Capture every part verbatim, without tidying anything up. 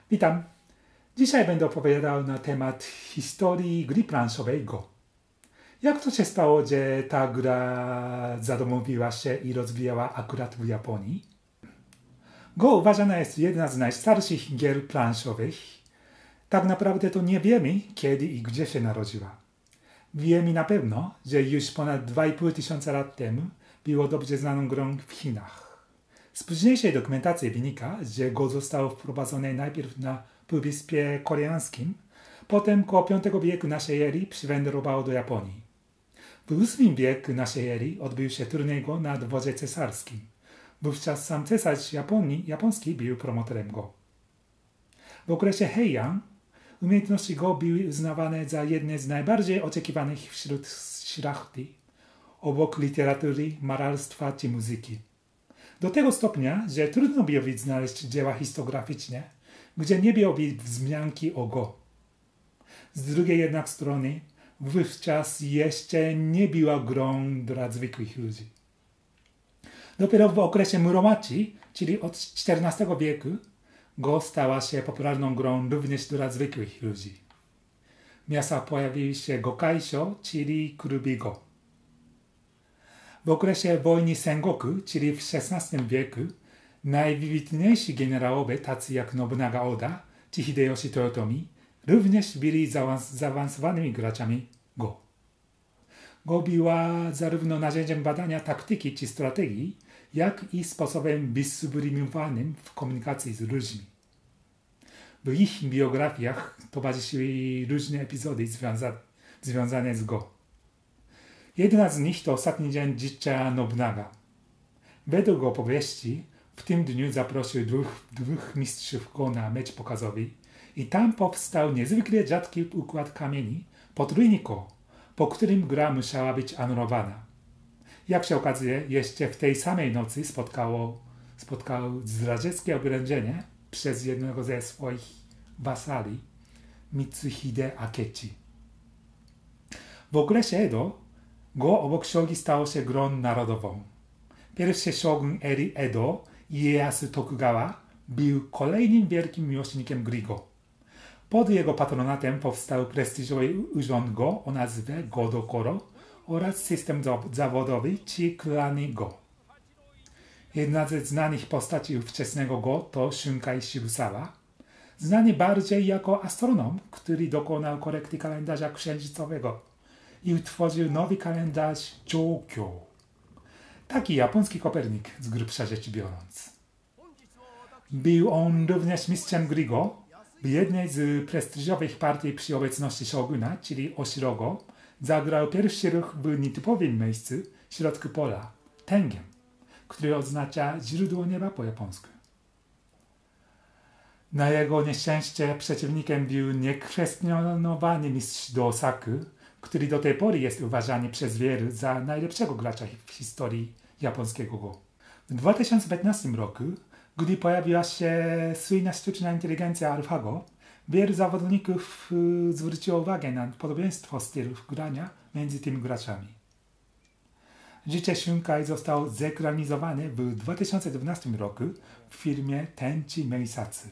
Witam. Dzisiaj będę opowiadał na temat historii gry planszowej Go. Jak to się stało, że ta gra zadomowiła się i rozwijała akurat w Japonii? Go uważana jest jedna z najstarszych gier planszowych. Tak naprawdę to nie wiemy, kiedy i gdzie się narodziła. Wiemy na pewno, że już ponad dwa i pół tysiąca lat temu było dobrze znaną grą w Chinach. Z późniejszej dokumentacji wynika, że Go zostało wprowadzone najpierw na Półwyspie Koreańskim, potem koło piątego wieku naszej ery przywędrowało do Japonii. W ósmym wieku naszej ery odbył się turniej Go na dworze cesarskim. Wówczas sam cesarz Japonii, japoński był promotorem Go. W okresie Heian umiejętności Go były uznawane za jedne z najbardziej oczekiwanych wśród szlachty, obok literatury, malarstwa czy muzyki. Do tego stopnia, że trudno byłoby znaleźć dzieła historiograficzne, gdzie nie byłoby wzmianki o Go. Z drugiej jednak strony, wówczas jeszcze nie była grą dla zwykłych ludzi. Dopiero w okresie Muromachi, czyli od czternastego wieku, Go stała się popularną grą również dla zwykłych ludzi. W miastach pojawiły się Gokaisho, czyli kluby Go. W okresie wojny Sengoku, czyli w szesnastym wieku, najwybitniejsi generałowie, tacy jak Nobunaga Oda czy Hideyoshi Toyotomi, również byli zaawansowanymi graczami Go. Go była zarówno narzędziem badania taktyki czy strategii, jak i sposobem wysublimowanym w komunikacji z ludźmi. W ich biografiach towarzyszyły różne epizody związa związane z Go. Jedna z nich to ostatni dzień życia Nobunaga. Według opowieści w tym dniu zaprosił dwóch, dwóch mistrzów Go na mecz pokazowy i tam powstał niezwykle rzadki układ kamieni, potrójny Go, po którym gra musiała być anulowana. Jak się okazuje, jeszcze w tej samej nocy spotkało, spotkało zdradzieckie oblężenie przez jednego ze swoich wasali, Mitsuhide Akechi. W okresie Edo Go obok shogi stało się grą narodową. Pierwszy shogun ery Edo, Ieyasu Tokugawa, był kolejnym wielkim miłośnikiem gry Go. Pod jego patronatem powstał prestiżowy urząd Go o nazwie Go-Dokoro oraz system zawodowy czy klany Go. Jedna ze znanych postaci ówczesnego Go to Shunkai Shibusawa, znany bardziej jako astronom, który dokonał korekty kalendarza księżycowego i utworzył nowy kalendarz Jōkyō. Taki japoński Kopernik, z grubsza rzecz biorąc. Był on również mistrzem gry Go. W jednej z prestiżowych partii przy obecności shoguna, czyli Oshirogo, zagrał pierwszy ruch w nietypowym miejscu w środku pola, Tengen, który oznacza źródło nieba po japońsku. Na jego nieszczęście przeciwnikiem był niekwestionowany mistrz do Osaku, który do tej pory jest uważany przez wielu za najlepszego gracza w historii japońskiego Go. W dwa tysiące piętnastym roku, gdy pojawiła się słynna sztuczna inteligencja AlphaGo, wielu zawodników zwróciło uwagę na podobieństwo stylów grania między tymi graczami. Życie Shunkai zostało zekranizowane w dwa tysiące dwunastym roku w filmie Tenchi Meisatsu.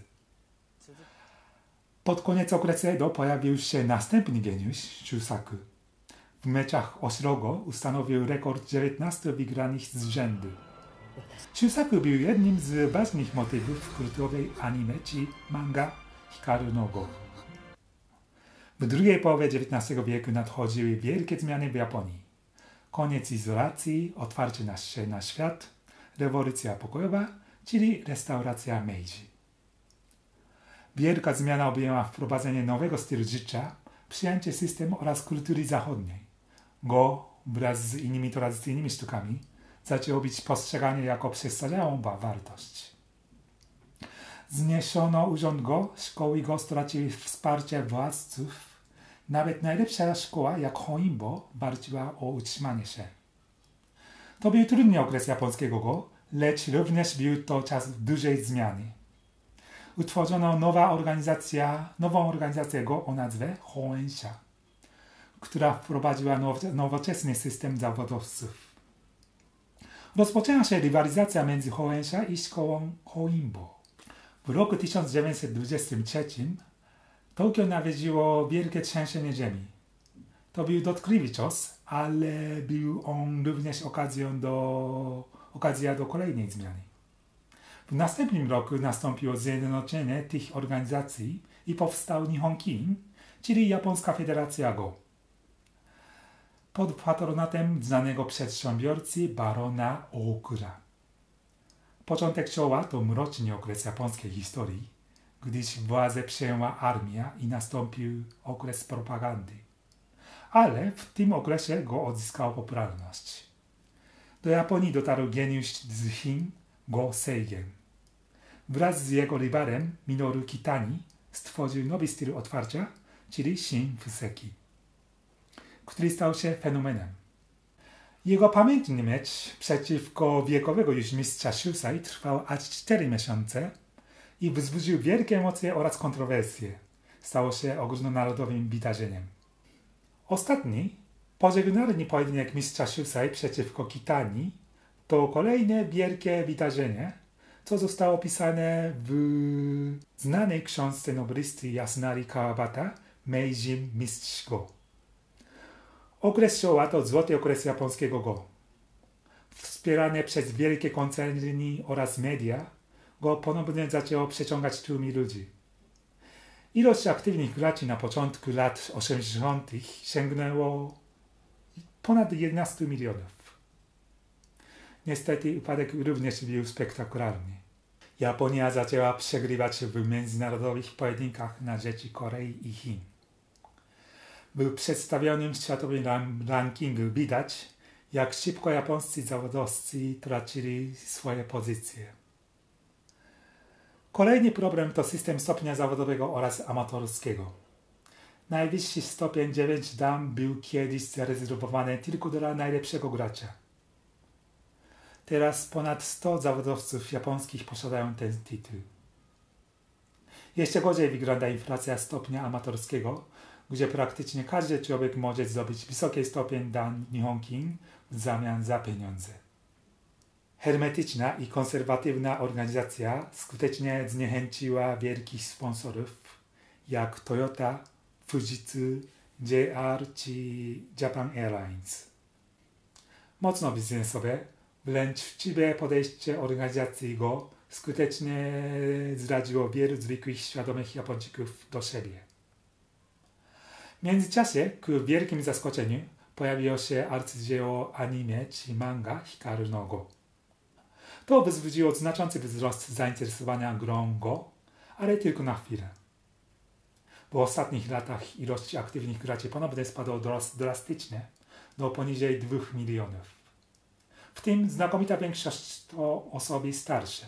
Pod koniec okresu Edo pojawił się następny geniusz, Shusaku. W meczach Oshirogo ustanowił rekord dziewiętnastu wygranych z rzędu. Shusaku był jednym z ważnych motywów kultowej anime czy manga Hikaru no Go. W drugiej połowie dziewiętnastego wieku nadchodziły wielkie zmiany w Japonii. Koniec izolacji, otwarcie na się na świat, rewolucja pokojowa, czyli restauracja Meiji. Wielka zmiana objęła wprowadzenie nowego stylu życia, przyjęcie systemu oraz kultury zachodniej. Go wraz z innymi tradycyjnymi sztukami zaczęło być postrzegane jako przestarzałą wartość. Zniesiono urząd Go, szkoły Go straciły wsparcie władców. Nawet najlepsza szkoła jak Hoinbo walczyła o utrzymanie się. To był trudny okres japońskiego Go, lecz również był to czas dużej zmiany. Utworzono nowa organizacja, nową organizację Go o nazwie Hoensha, która wprowadziła now, nowoczesny system zawodowców. Rozpoczęła się rywalizacja między Hoensha i szkołą Hoinbo. W roku tysiąc dziewięćset dwudziestym trzecim Tokio nawiedziło wielkie trzęsienie ziemi. To był dotkliwy cios, ale był on również okazją do, okazją do kolejnej zmiany. W następnym roku nastąpiło zjednoczenie tych organizacji i powstał Nihonkin, czyli Japońska Federacja Go. Pod patronatem znanego przedsiębiorcy barona Okura. Początek Showa to mroczny okres japońskiej historii, gdyż władzę przejęła armia i nastąpił okres propagandy. Ale w tym okresie Go odzyskał popularność. Do Japonii dotarł geniusz z Chin Go Seigen. Wraz z jego rywalem Minoru Kitani stworzył nowy styl otwarcia, czyli Shin Fuseki, który stał się fenomenem. Jego pamiętny mecz przeciwko wiekowego już mistrza Shusai trwał aż cztery miesiące i wzbudził wielkie emocje oraz kontrowersje. Stało się ogólnonarodowym wydarzeniem. Ostatni, pożegnalny pojedynek mistrza Shusai przeciwko Kitani to kolejne wielkie wydarzenie, co zostało opisane w znanej książce nobelisty Yasunari Kawabata Meijin Mistrz Go. Okres Showa to złoty okres japońskiego Go. Wspierane przez wielkie koncerny oraz media, Go ponownie zaczęło przyciągać tłumy ludzi. Ilość aktywnych graczy na początku lat osiemdziesiątych sięgnęło ponad jedenaście milionów. Niestety upadek również był spektakularny. Japonia zaczęła przegrywać w międzynarodowych pojedynkach na rzecz Korei i Chin. W przedstawionym światowym rankingu widać, jak szybko japońscy zawodowcy tracili swoje pozycje. Kolejny problem to system stopnia zawodowego oraz amatorskiego. Najwyższy stopień dziewięć dan był kiedyś zarezerwowany tylko dla najlepszego gracza. Teraz ponad sto zawodowców japońskich posiadają ten tytuł. Jeszcze gorzej wygląda inflacja stopnia amatorskiego, gdzie praktycznie każdy człowiek może zdobyć wysoki stopień dan Nihonkin w zamian za pieniądze. Hermetyczna i konserwatywna organizacja skutecznie zniechęciła wielkich sponsorów jak Toyota, Fujitsu, J R czy Japan Airlines. Mocno biznesowe, wręcz chciwe podejście organizacji Go skutecznie zradziło wielu zwykłych, świadomych Japończyków do siebie. W międzyczasie, ku wielkim zaskoczeniu, pojawiło się arcydzieło anime czy manga Hikaru no Go. To wzbudziło znaczący wzrost zainteresowania grą Go, ale tylko na chwilę. W ostatnich latach ilość aktywnych graczy ponownie spadła drastycznie do poniżej dwóch milionów. W tym znakomita większość to osoby starsze.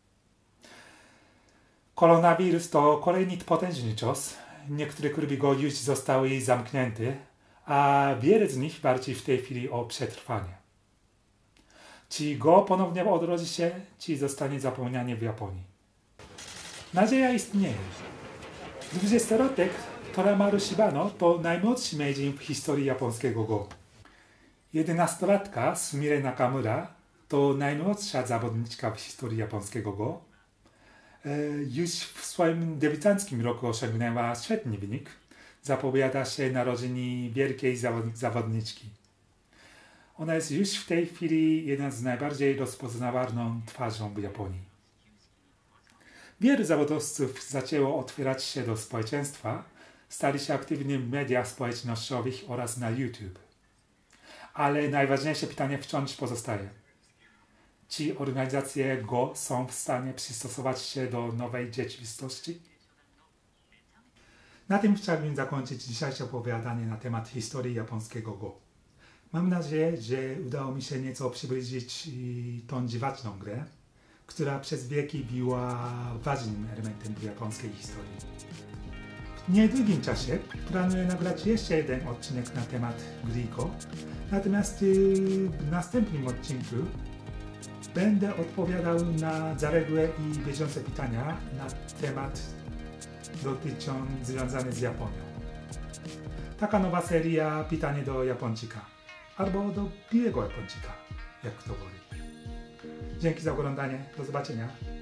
Koronawirus to kolejny potężny cios. Niektóre kluby Go już zostały zamknięte, a wiele z nich walczy w tej chwili o przetrwanie. Czy Go ponownie odrodzi się, czy zostanie zapomniany w Japonii? Nadzieja istnieje. dwudziestolatek Toramaru Shibano to najmłodszy meijin w historii japońskiego Go. jedenastolatka Sumire Nakamura to najmłodsza zawodniczka w historii japońskiego Go. E, już w swoim debiutanckim roku osiągnęła świetny wynik. Zapowiada się narodziny wielkiej zawod zawodniczki. Ona jest już w tej chwili jedna z najbardziej rozpoznawalną twarzą w Japonii. Wielu zawodowców zaczęło otwierać się do społeczeństwa, stali się aktywni w mediach społecznościowych oraz na YouTube. Ale najważniejsze pytanie wciąż pozostaje. Czy organizacje Go są w stanie przystosować się do nowej rzeczywistości? Na tym chciałbym zakończyć dzisiejsze opowiadanie na temat historii japońskiego Go. Mam nadzieję, że udało mi się nieco przybliżyć tą dziwaczną grę, która przez wieki była ważnym elementem w japońskiej historii. W niedługim czasie planuję nagrać jeszcze jeden odcinek na temat gry Go, natomiast w następnym odcinku będę odpowiadał na zaległe i bieżące pytania na temat dotyczący związany z Japonią. Taka nowa seria Pytanie do Japończyka albo do biłego Japończyka, jak kto woli. Dzięki za oglądanie, do zobaczenia.